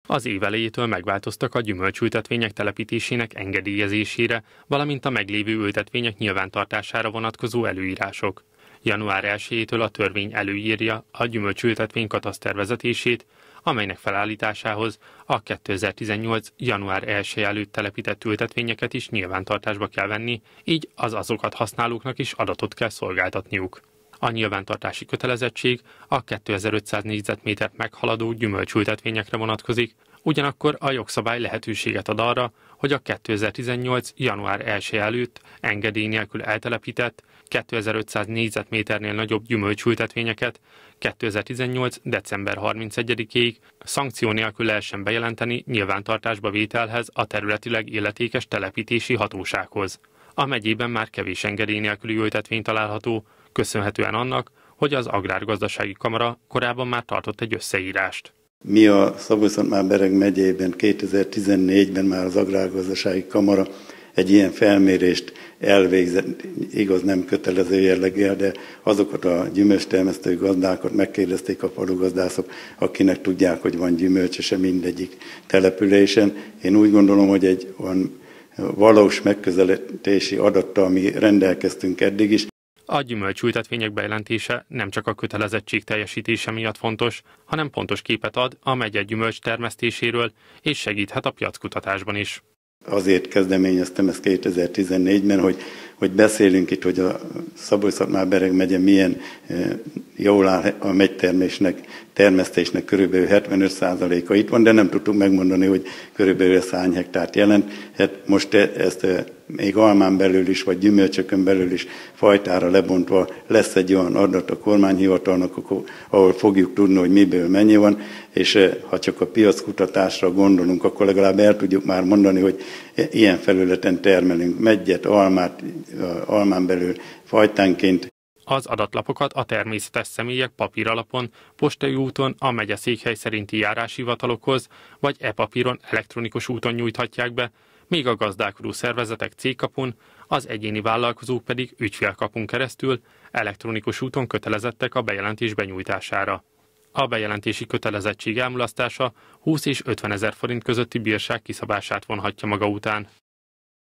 Az év elejétől megváltoztak a gyümölcsültetvények telepítésének engedélyezésére, valamint a meglévő ültetvények nyilvántartására vonatkozó előírások. Január 1-től a törvény előírja a gyümölcsültetvény katasztervezetését, amelynek felállításához a 2018. január 1 előtt telepített ültetvényeket is nyilvántartásba kell venni, így az azokat használóknak is adatot kell szolgáltatniuk. A nyilvántartási kötelezettség a 2500 négyzetmétert meghaladó gyümölcsültetvényekre vonatkozik, ugyanakkor a jogszabály lehetőséget ad arra, hogy a 2018. január 1 előtt engedély nélkül eltelepített 2500 négyzetméternél nagyobb gyümölcsültetvényeket 2018. december 31-ig szankció nélkül lehessen bejelenteni nyilvántartásba vételhez a területileg illetékes telepítési hatósághoz. A megyében már kevés engedély nélküli ültetvény található, köszönhetően annak, hogy az Agrárgazdasági Kamara korábban már tartott egy összeírást. Mi a Szabolcs-Szatmár-Bereg megyében 2014-ben már az Agrárgazdasági Kamara egy ilyen felmérést elvégzett, igaz nem kötelező jelleggel, de azokat a gyümölcstermesztő gazdákat megkérdezték a falugazdászok, akinek tudják, hogy van gyümölcsöse mindegyik településen. Én úgy gondolom, hogy egy olyan valós megközelítési adattal mi rendelkeztünk eddig is. A gyümölcsültetvények bejelentése nem csak a kötelezettség teljesítése miatt fontos, hanem pontos képet ad a megye gyümölcs termesztéséről, és segíthet a piackutatásban is. Azért kezdeményeztem ezt 2014-ben, hogy beszélünk itt, hogy a Szabolcs-Szatmár-Bereg megye milyen jól áll a termesztésnek körülbelül 75%-a itt van, de nem tudtuk megmondani, hogy körülbelül ez hány hektárt jelent. Hát most ezt még almán belül is, vagy gyümölcsökön belül is fajtára lebontva lesz egy olyan adat a kormányhivatalnak, ahol fogjuk tudni, hogy miből mennyi van, és ha csak a piackutatásra gondolunk, akkor legalább el tudjuk már mondani, hogy ilyen felületen termelünk meggyet, almát, almán belül fajtánként. Az adatlapokat a természetes személyek papíralapon, postai úton a megyeszékhely szerinti járáshivatalokhoz, vagy e-papíron elektronikus úton nyújthatják be, míg a gazdálkodó szervezetek cégkapun, az egyéni vállalkozók pedig ügyfélkapun keresztül elektronikus úton kötelezettek a bejelentés benyújtására. A bejelentési kötelezettség elmulasztása 20 és 50 000 forint közötti bírság kiszabását vonhatja maga után.